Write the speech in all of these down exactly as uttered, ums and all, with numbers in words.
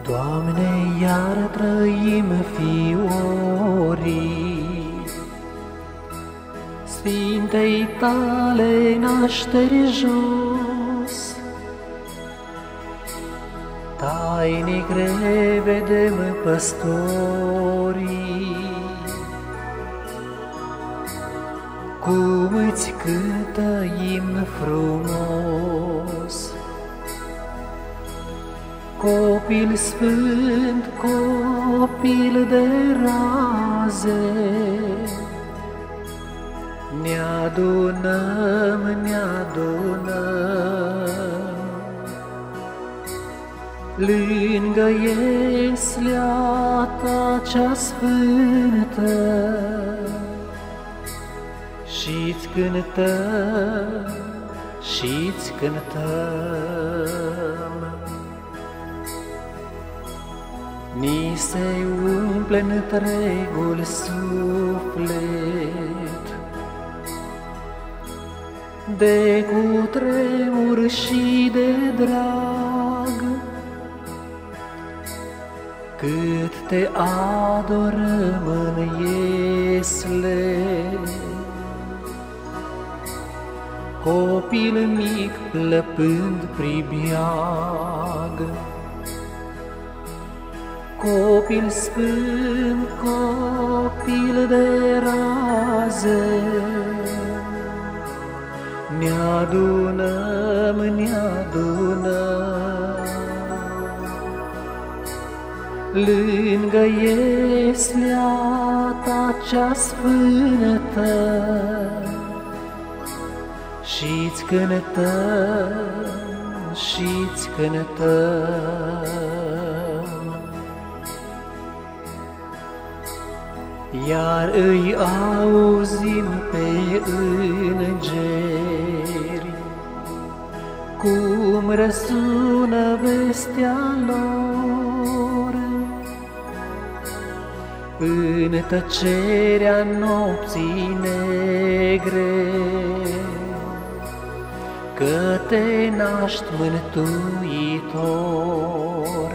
Doamne, iar trăim fiorii Sfintei Tale nașteri jos. Tainic revedem păstorii, cum îți cântă imn frumos. Copil sfânt, copil de raze, ne adunăm, ne adunăm lângă ieslea Ta cea sfântă și-ți cântăm, și-ți cântăm. Ni se umple întregul suflet de cutremur și de drag, cât Te adorăm în iesle. Copil mic plăpând pribeag, copil sfânt, copil de raze, ne adunăm, ne adunăm lângă ieslea Ta cea sfântă și-ți cântăm, și-ți cântăm. Iar îi auzim pe îngeri, cum răsună vestea lor în tăcerea nopții negre, că Te naști Mântuitor.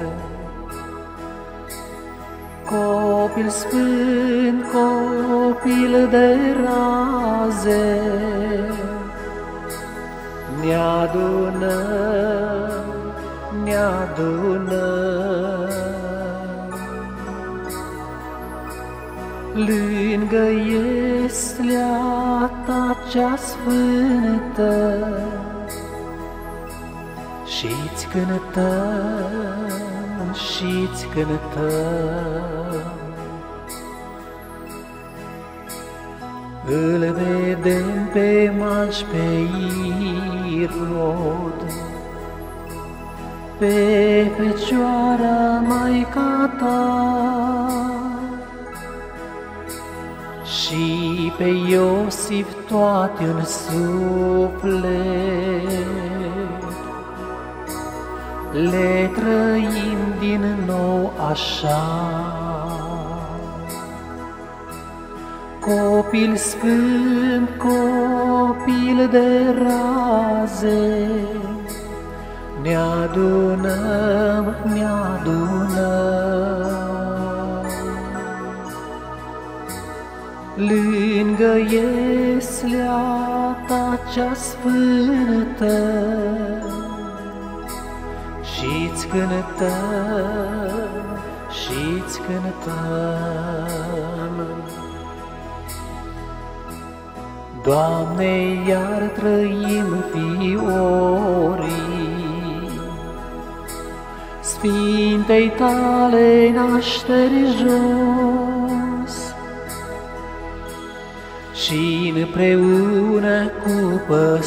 Copil sfânt, copil de raze, ne adunăm, ne adunăm lângă ieslea Ta cea sfântă și-ți cântăm, și-ți cântăm. Îl vedem pe Maș, pe Irod, pe Fecioara Maica Ta și pe Iosif toate în suflet. Le trăim din nou așa. Copil sfânt, copil de raze, ne adunăm, ne adunăm lângă ieslea Ta cea sfântă și-ți cântăm, și-ți cântăm. Doamne, iar trăim fiorii Sfintei Tale nașteri jos, și împreună cu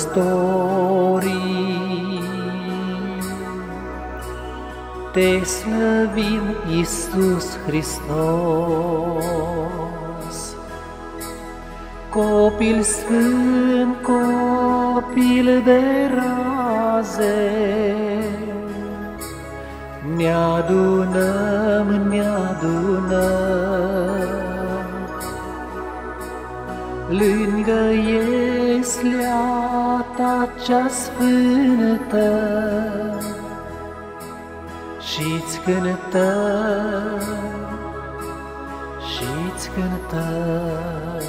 păstorii Te slăvim, Iisus Hristos. Copil sfânt, copil de raze, ne adunăm, ne adunăm lângă ieslea Ta cea sfântă și-ți cântăm, și-ți cântăm.